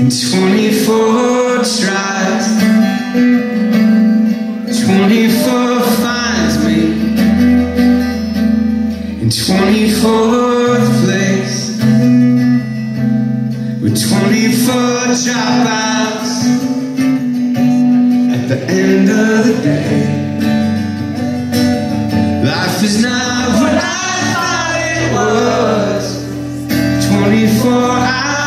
24 tries, 24 finds me in 24th place, with 24 dropouts at the end of the day. Life is not what I thought it was. 24 hours